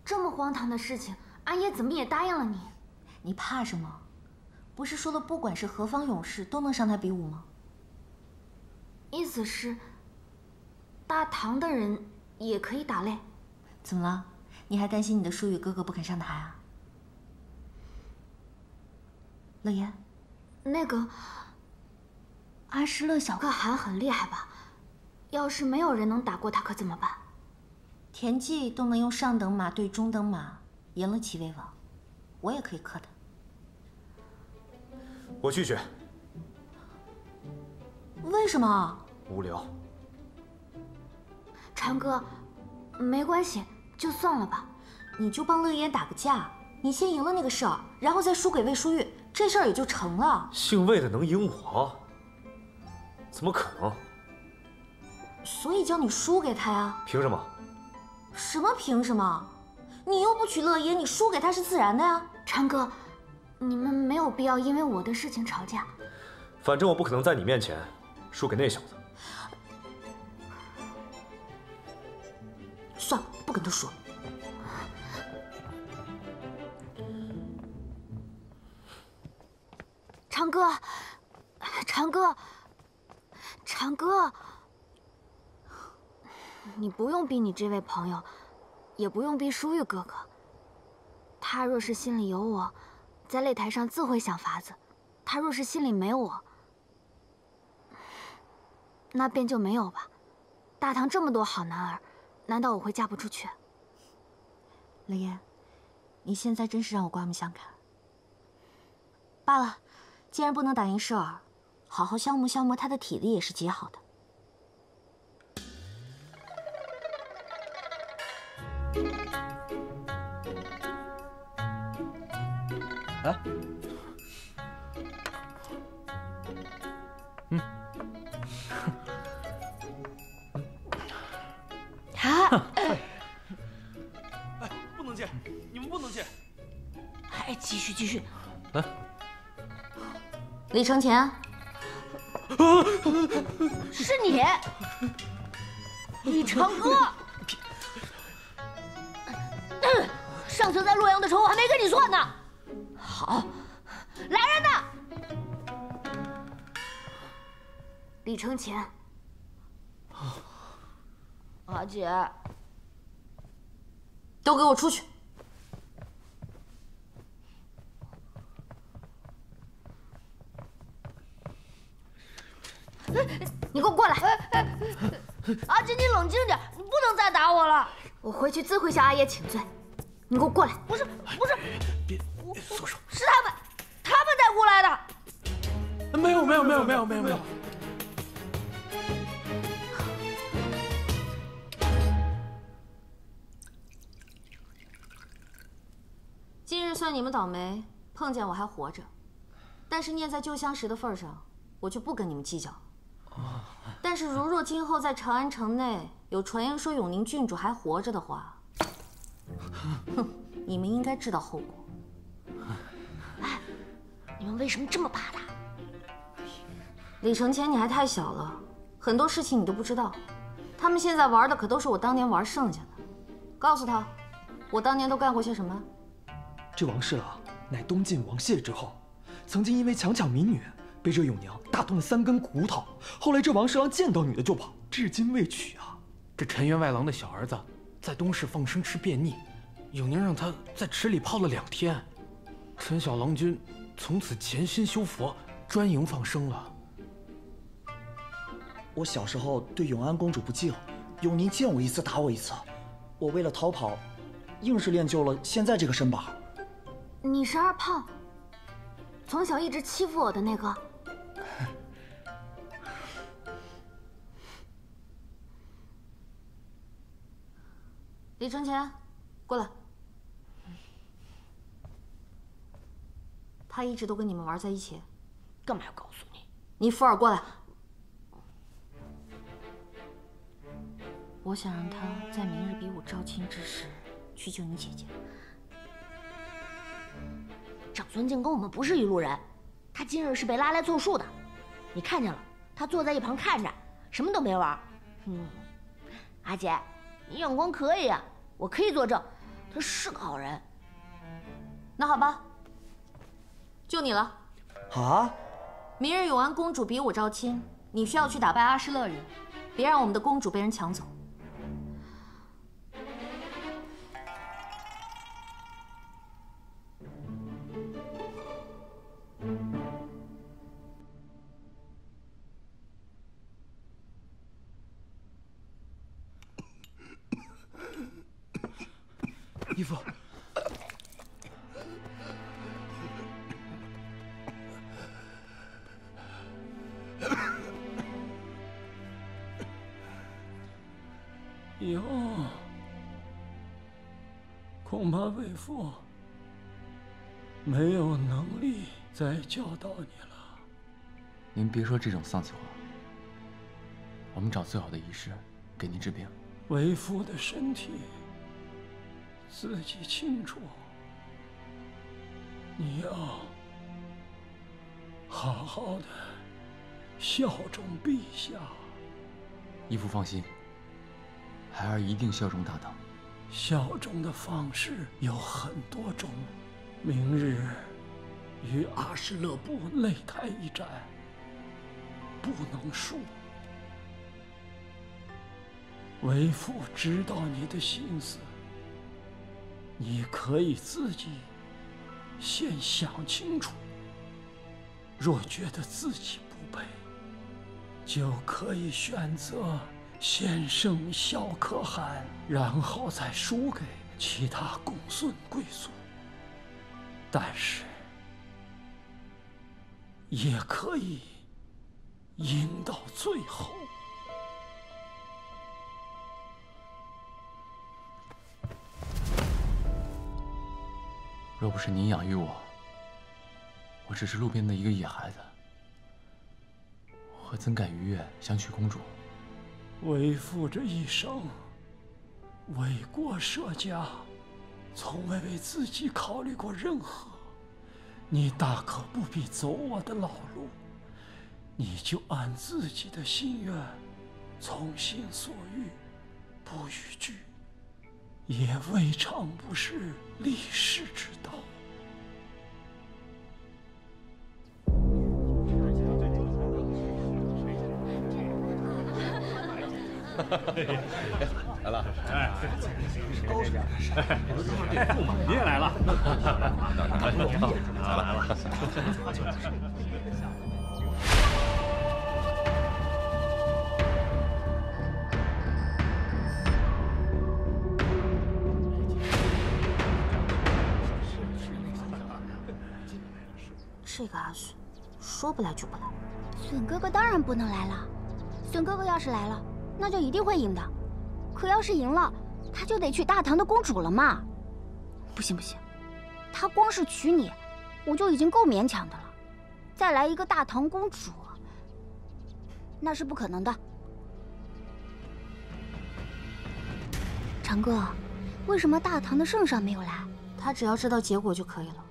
这么荒唐的事情，安爷怎么也答应了你？ 你怕什么？不是说了，不管是何方勇士都能上台比武吗？ 意思是，大唐的人也可以打擂？ 怎么了？你还担心你的舒雨哥哥不肯上台啊？乐言， 那个安石勒小可汗很厉害吧？要是没有人能打过他，可怎么办？ 田忌都能用上等马对中等马，赢了齐威王，我也可以克他。 我拒绝。 为什么？ 无聊。 长哥，没关系，就算了吧。 你就帮乐言打个架，你先赢了那个事儿，然后再输给魏淑玉，这事儿也就成了。 姓魏的能赢我？怎么可能？ 所以叫你输给他呀。 凭什么？ 什么凭什么？你又不娶乐言，你输给他是自然的呀。 长哥，你们没有必要因为我的事情吵架。 反正我不可能在你面前输给那小子。 算了，不跟他说了。 长哥，长哥，长哥，你不用逼你这位朋友，也不用逼舒玉哥哥。他若是心里有我，在擂台上自会想法子；他若是心里没我，那便就没有吧。大唐这么多好男儿，难道我会嫁不出去？ 乐言，你现在真是让我刮目相看。罢了，既然不能打赢摄儿，好好消磨消磨他的体力也是极好的。 哎， 不能进，你们不能进。 哎，继续继续。 来， 李承前， 是你，李长哥。上次在洛阳的仇我还没跟你算呢。好，来人呐！李承前，阿姐， 都给我出去！ 你给我过来！阿姐，你冷静点，你不能再打我了。我回去自会向阿爷请罪。你给我过来！不是， 别松手！ 是他们带过来的。 没有。 今日算你们倒霉，碰见我还活着。但是念在旧相识的份上，我就不跟你们计较了。但是如若今后在长安城内有传言说永宁郡主还活着的话，哼，你们应该知道后果。 哎，你们为什么这么怕他？ 李承前，你还太小了，很多事情你都不知道。他们现在玩的可都是我当年玩剩下的。告诉他，我当年都干过些什么。 这王侍郎乃东晋王谢之后，曾经因为强抢民女，被这永娘打断了3根骨头。后来这王侍郎见到女的就跑，至今未娶啊。 这陈员外郎的小儿子在东市放生吃便溺，永宁让他在池里泡了2天。陈小郎君从此潜心修佛，专营放生了。 我小时候对永安公主不敬，永宁见我一次打我一次，我为了逃跑，硬是练就了现在这个身板。 你是二胖，从小一直欺负我的那个。 李承前，过来。他一直都跟你们玩在一起， 干嘛要告诉你？ 你福尔过来。我想让他在明日比武招亲之时去救你姐姐。 长孙敬跟我们不是一路人，他今日是被拉来凑数的。你看见了，他坐在一旁看着，什么都没玩。阿姐，你眼光可以啊，我可以作证。 他是个好人。 那好吧，就你了。 啊？ 明日永安公主比武招亲，你需要去打败阿什勒人，别让我们的公主被人抢走。 义父， 哟，恐怕为父没有能力再教导你了。 您别说这种丧气话，我们找最好的医师给您治病。 为父的身体自己清楚，你要好好的效忠陛下。 义父放心，孩儿一定效忠大唐。 效忠的方式有很多种，明日与阿什勒部擂台一战，不能输。为父知道你的心思，你可以自己先想清楚。若觉得自己不配，就可以选择先生萧可汗，然后再输给其他公孙贵族。但是，也可以赢到最后。 若不是您养育我，我只是路边的一个野孩子，我怎敢逾越想娶公主？ 为父这一生为国舍家，从未为自己考虑过任何。你大可不必走我的老路，你就按自己的心愿，从心所欲，不逾矩，也未尝不是立世之道。 来了，哎， 你也来了， 来了。 这个阿隼说不来就不来。 笋哥哥当然不能来了，笋哥哥要是来了，那就一定会赢的。可要是赢了，他就得娶大唐的公主了嘛。不行不行，他光是娶你，我就已经够勉强的了，再来一个大唐公主，那是不可能的。长哥，为什么大唐的圣上没有来？ 他只要知道结果就可以了。